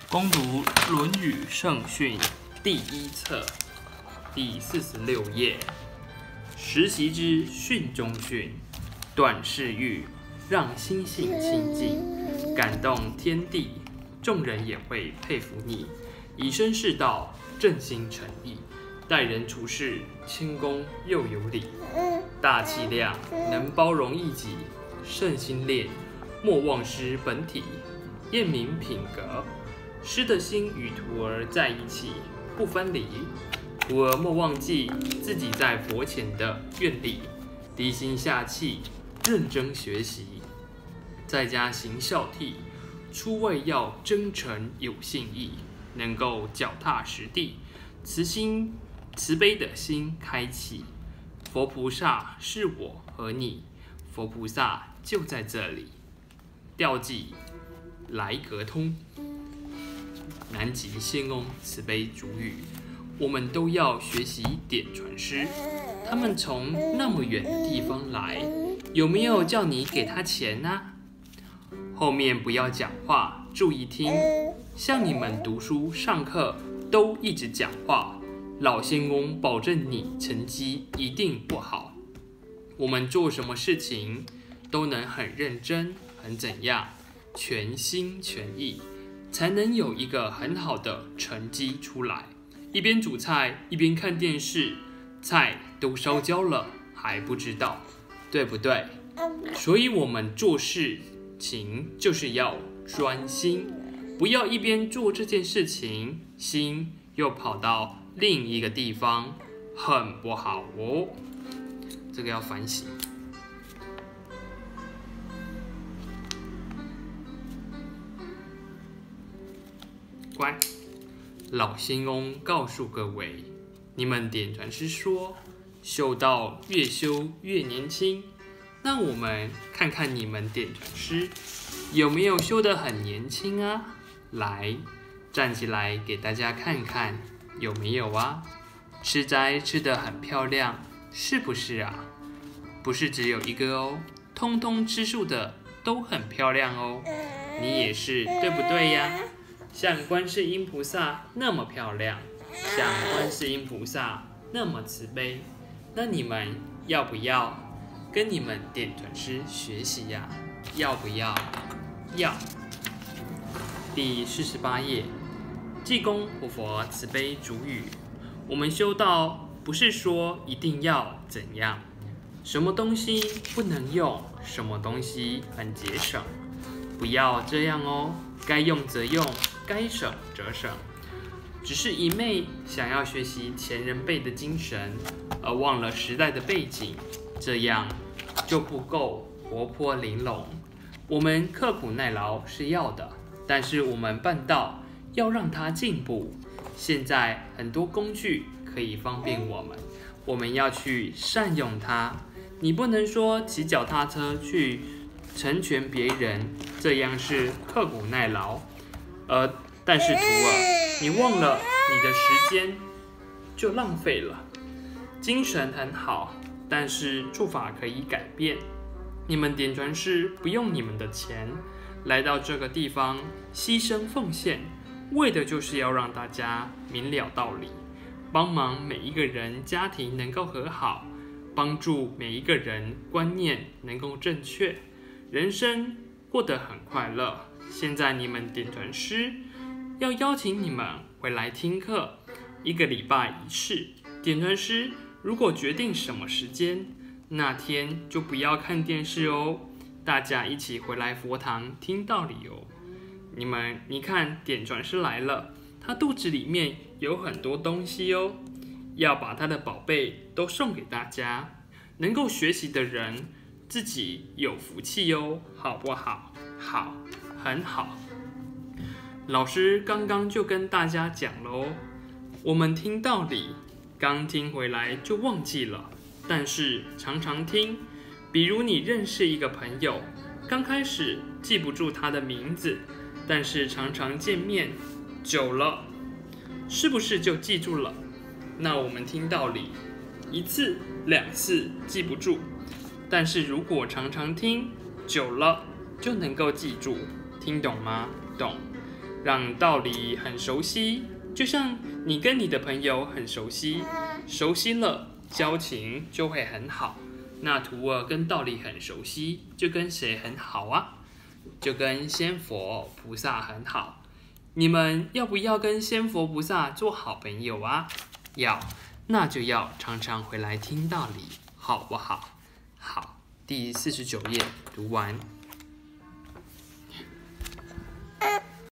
攻读《论语圣训》第一册第46页。实习之训中训，断世欲，让心性清净，感动天地，众人也会佩服你。以身试道，正心诚意，待人处事谦恭又有礼，大气量，能包容异己，圣心练，莫忘失本体，验明品格。师的心与徒儿在一起，不分离。徒儿莫忘记自己在佛前的愿力，低心下气，认真学习。在家行孝悌，出外要真诚有信义，能够脚踏实地，慈悲的心开启。佛菩萨是我和你，佛菩萨就在这里。调记来格通。南极仙翁慈悲主语，我们都要学习点传师。他们从那么远的地方来，有没有叫你给他钱啊？后面不要讲话，注意听。像你们读书上课都一直讲话，老仙翁保证你成绩一定不好。我们做什么事情都能很认真，很怎样，全心全意，才能有一个很好的成绩出来。一边煮菜一边看电视，菜都烧焦了还不知道，对不对？所以我们做事情就是要专心，不要一边做这件事情，心又跑到另一个地方，很不好哦。这个要反省。乖，老仙翁告诉各位，你们点传师说，修道越修越年轻。那我们看看你们点传师有没有修得很年轻啊？来，站起来给大家看看，有没有啊？吃斋吃得很漂亮，是不是啊？不是只有一个哦，通通吃素的都很漂亮哦。你也是，对不对呀？像观世音菩萨那么漂亮，像观世音菩萨那么慈悲，那你们要不要跟你们点传师学习呀？要不要？要。第48页，济公活佛慈悲主语。我们修道不是说一定要怎样，什么东西不能用，什么东西很节省，不要这样哦。该用则用，该省则省。只是一昧想要学习前人辈的精神，而忘了时代的背景，这样就不够活泼玲珑。我们刻苦耐劳是要的，但是我们办道要让它进步。现在很多工具可以方便我们，我们要去善用它。你不能说骑脚踏车去成全别人，这样是刻苦耐劳。但是徒儿，你忘了你的时间就浪费了。精神很好，但是做法可以改变。你们点传师不用你们的钱，来到这个地方牺牲奉献，为的就是要让大家明了道理，帮忙每一个人家庭能够和好，帮助每一个人观念能够正确，人生过得很快乐。现在你们点传师要邀请你们回来听课，1个礼拜1次。点传师如果决定什么时间，那天就不要看电视哦，大家一起回来佛堂听道理哦。你看点传师来了，他肚子里面有很多东西哦，要把他的宝贝都送给大家。能够学习的人自己有福气哦，好不好？好，很好。老师刚刚就跟大家讲了哦，我们听道理，刚听回来就忘记了，但是常常听。比如你认识一个朋友，刚开始记不住他的名字，但是常常见面，久了，是不是就记住了？那我们听道理，1次2次记不住，但是如果常常听，久了就能够记住。听懂吗？懂。 让道理很熟悉，就像你跟你的朋友很熟悉，熟悉了，交情就会很好。那徒儿跟道理很熟悉，就跟谁很好啊？就跟仙佛菩萨很好。你们要不要跟仙佛菩萨做好朋友啊？要，那就要常常回来听道理，好不好？好，第49页读完。